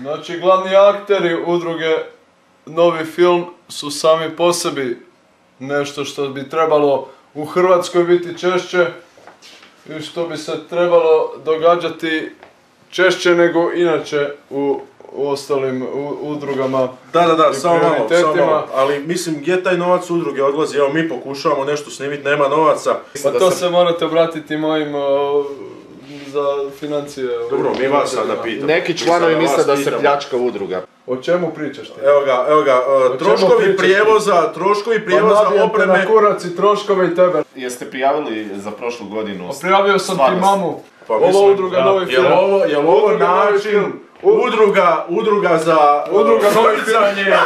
Znači, glavni akteri udruge Novi film su sami po sebi nešto što bi trebalo u Hrvatskoj biti češće i što bi se trebalo događati češće nego inače u ostalim udrugama. Da, samo malo, ali mislim gdje taj novac udruge odlazi, evo mi pokušavamo nešto snimiti, nema novaca. Pa to se morate obratiti mojim za financije. Dobro, mi vas sada pitamo. Neki članovi misle da se pljačka udruga. O čemu pričaš ti? Evo ga, troškovi prijevoza, opreme... na kurac i troškove i tebe. Jeste prijavili za prošlu godinu? Prijavio sam ti mamu. Ova udruga Novi film. Jel ovo način udruga za... Udruga Novi film.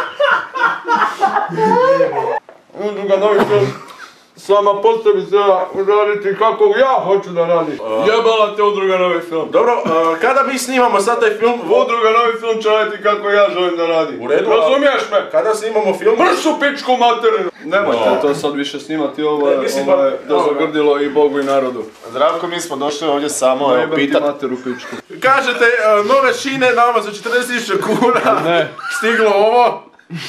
Udruga Novi film. Sama postavi se raditi kako ja hoću da radi. Jebala te udruga Novi film. Dobro, kada mi snimamo sad taj film... Udruga Novi film će raditi kako ja želim da radi. U redu, razumiješ me? Kada snimamo film... Mršu pičku materinu! Nemojte to sad više snimati, ovo je da zagrdilo i Bogu i narodu. Zdravko, mi smo došli ovdje samo pitati materu pičku. Kažete, nove šine nama za 40.000 kuna. Ne. Stiglo ovo.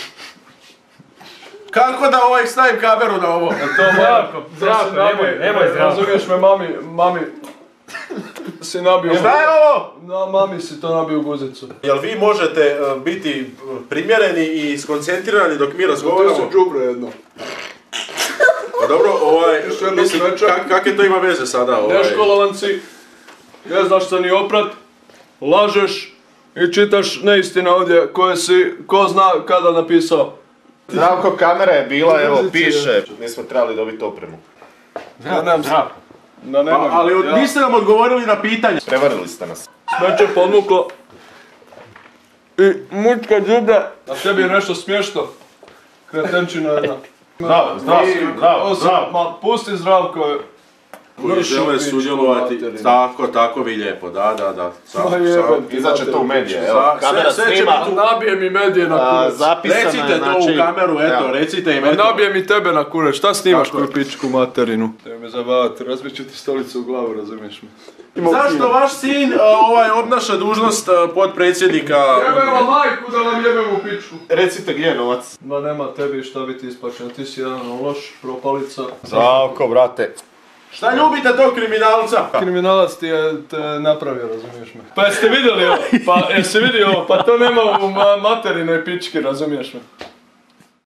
Kako da stavim kameru na ovo? Zdravko, nemoj Zdravko. Razumiješ me, mami si nabio... Šta je ovo? Na mami si to nabio u guzicu. Jel vi možete biti primjereni i skoncentrirani dok mi razgovaramo? To se džubre jedno. Pa dobro, mislim, kakve to ima veze sada? Neškolovan si, ne znaš se ni oprat, lažeš i čitaš neistine ovdje koje si ko zna kada napisao. Zdravko, kamera je bila, evo, piše. Mi smo trebali dobiti opremu. Zdravko. Ali niste nam odgovorili na pitanje. Prevarili ste nas. Smeće podmuklo. I mučka džude. A tebi je nešto smiješno. Kretenčina jedna. Zdravko. Ma pusti Zdravko. Koji žele sudjelovati. Tako vi lijepo, da. Izaće to u medije, evo. Kamera snima. Nabije mi medije na kurac. Recite to u kameru, eto, recite im eto. Nabije mi tebe na kurac, šta snimaš koju pičku materinu? Treba me zabavati, razbiću ti stolicu u glavu, razumiješ me. Zašto vaš sin obnaša dužnost potpredsjednika? Jebemo majku da vam jebemo pičku. Recite gdje je novac? Ma nema tebi šta biti isplaćeno, ti si jedan loš propalica. Zdravko, brate. Šta ljubite tog kriminalca? Kriminalac ti je te napravio, razumiješ me. Pa jeste vidjeli ovo? Pa to nema u materinoj pički, razumiješ me.